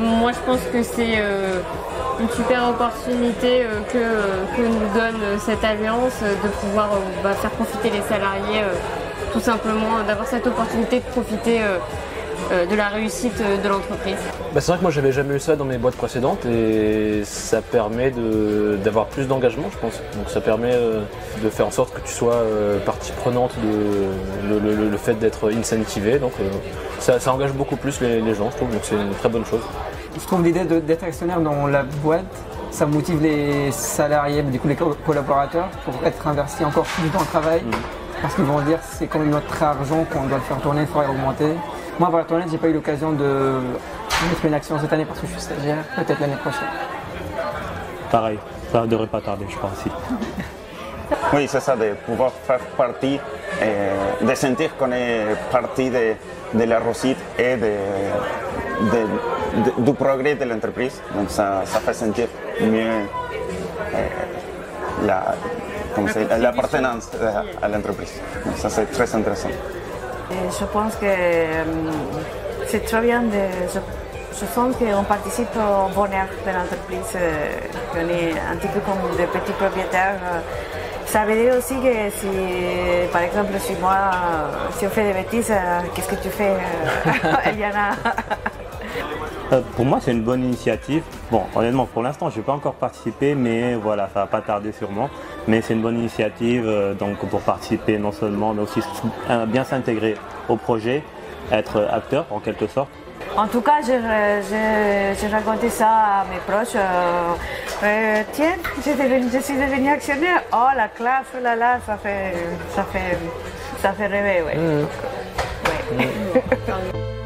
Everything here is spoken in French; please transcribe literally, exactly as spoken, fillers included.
moi je pense que c'est euh, une super opportunité euh, que, euh, que nous donne cette alliance euh, de pouvoir euh, bah, faire profiter les salariés euh, tout simplement, d'avoir cette opportunité de profiter euh, euh, de la réussite euh, de l'entreprise. Bah, c'est vrai que moi j'avais jamais eu ça dans mes boîtes précédentes et ça permet de, d'avoir plus d'engagement je pense. Donc ça permet euh, de faire en sorte que tu sois euh, partie prenante de le, le, le fait d'être incentivé. Donc euh, ça, ça engage beaucoup plus les, les gens je trouve, donc c'est une très bonne chose. Je trouve l'idée de- d'être actionnaire dans la boîte, ça motive les salariés, du coup les co- collaborateurs pour être investis encore plus dans le travail. Mmh. Parce qu'ils vont dire c'est quand même notre argent qu'on doit le faire tourner, il faudrait augmenter. Moi, pour être honnête, j'ai pas eu l'occasion de mettre une action cette année parce que je suis stagiaire, peut-être l'année prochaine. Pareil, ça ne devrait pas tarder, je pense. Aussi. Oui, c'est ça, de pouvoir faire partie, euh, de sentir qu'on est partie de, de la réussite et de, de, de, du progrès de l'entreprise. Donc ça, ça fait sentir mieux euh, la, l'appartenance à l'entreprise. Donc ça, c'est très intéressant. Je pense que euh, c'est très bien. De, je, je sens qu'on participe au bonheur de l'entreprise, euh, qu'on est un petit peu comme des petits propriétaires. Ça veut dire aussi que si, par exemple, si moi, si on fait des bêtises, qu'est-ce que tu fais, Eliana? Pour moi, c'est une bonne initiative. Bon, honnêtement, pour l'instant, je n'ai pas encore participé, mais voilà, ça va pas tarder sûrement. Mais c'est une bonne initiative euh, donc pour participer non seulement, mais aussi euh, bien s'intégrer au projet, être acteur en quelque sorte. En tout cas, j'ai raconté ça à mes proches. Euh, euh, tiens, devenu, je suis devenue actionnaire. Oh, la classe, oh là là, ça fait, ça fait, ça fait rêver, ouais. Mmh. Ouais. Mmh.